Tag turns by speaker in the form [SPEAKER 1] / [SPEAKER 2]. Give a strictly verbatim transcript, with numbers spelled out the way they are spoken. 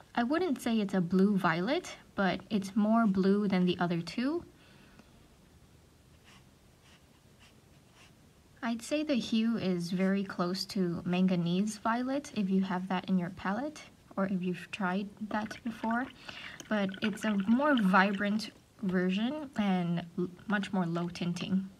[SPEAKER 1] I wouldn't say it's a blue violet, but it's more blue than the other two. I'd say the hue is very close to manganese violet if you have that in your palette or if you've tried that before, but it's a more vibrant version and much more low tinting.